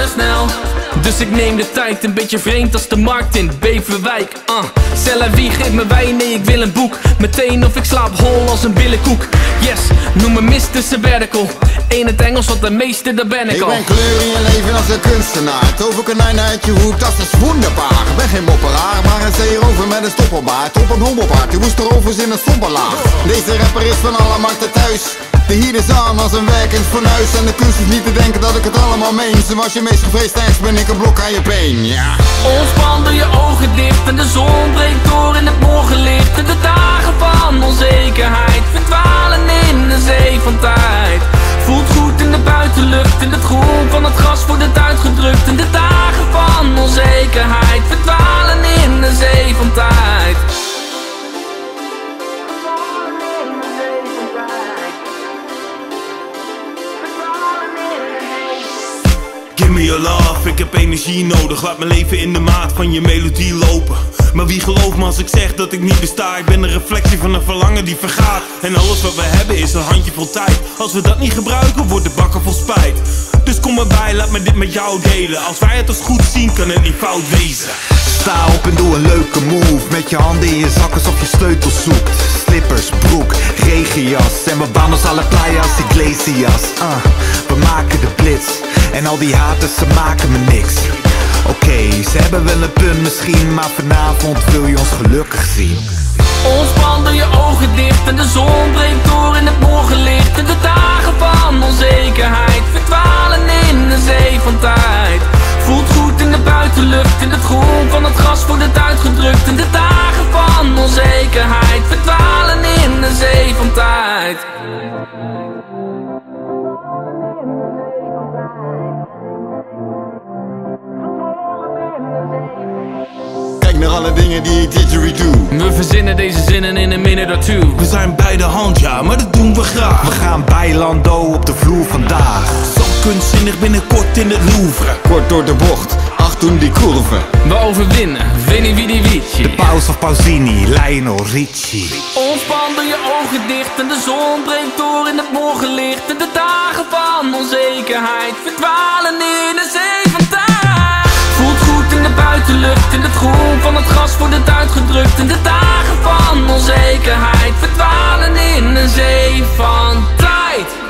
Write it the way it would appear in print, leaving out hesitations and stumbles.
snel. Dus ik neem de tijd, een beetje vreemd als de markt in Beverwijk. C'est la vie, geef me wijn, nee ik wil een boek. Meteen of ik slaap hol als een billenkoek. Yes, noem me Mr. Sabbatical. In het Engels, want de meeste, daar ben ik al. Ik ben kleur in je leven als een kunstenaar. Toverkonijn uit je hoek, dat is wonderbaar. Ik ben geen mopperaar, maar een zeerover met een stoppelbaard. Op een hobbelpaard, die woest erovers in een stompelaar. Deze rapper is van alle markten thuis. De hier is aan als een werkend fornuis. En de kunst is niet te denken dat ik het allemaal meen. Zoals je meest gevreesd angst ben ik een blok aan je been, ja. Ontspan, doe je ogen dicht en de zon breekt door in het morgenlicht. En de dagen van onzekerheid verdwalen in de zee van tijd. Voelt goed in de buitenlucht, in het groen van het gras wordt het uitgedrukt. En de dagen van onzekerheid verdwalen in de zee van tijd. Give me your love, ik heb energie nodig. Laat mijn leven in de maat van je melodie lopen. Maar wie gelooft me als ik zeg dat ik niet besta? Ik ben een reflectie van een verlangen die vergaat. En alles wat we hebben is een handjevol tijd. Als we dat niet gebruiken, wordt de bakken vol spijt. Dus kom erbij, laat me dit met jou delen. Als wij het als goed zien, kan het niet fout wezen. Sta op en doe een leuke move. Met je handen in je zak alsof je sleutels zoekt. Slippers, broek, regenjas. En we baan ons alle playas, Iglesias. We maken de blitz. En al die haters, ze maken me niks. Oké, ze hebben wel een punt misschien. Maar vanavond wil je ons gelukkig zien. Ontspan, doe je ogen dicht en de zon breekt door in het morgenlicht. En de dagen van onzekerheid verdwalen in de zee van tijd. Voelt goed in de buitenlucht, in het groen van het gras wordt het uitgedrukt. En de dagen van onzekerheid verdwalen in de zee van tijd. Kijk naar alle dingen die ik didgeridoo. We verzinnen deze zinnen in een minute or two. We zijn bij de hand, ja, maar dat doen we graag. We gaan bailando op de vloer vandaag. Zo kunstzinnig binnenkort in het Louvre. Kort door de bocht, achtung die curve. We overwinnen, Vinnie Vidi Vici. De paus of Pausini, Lionel Richie. Ontspan, doe je ogen dicht en de zon breekt door in het morgenlicht. En de dagen van onzekerheid verdwalen in de zee van tijd. Voelt goed in de buitenlucht, in het groen van het gras wordt het uitgedrukt. En de dagen van onzekerheid verdwalen in een zee van tijd.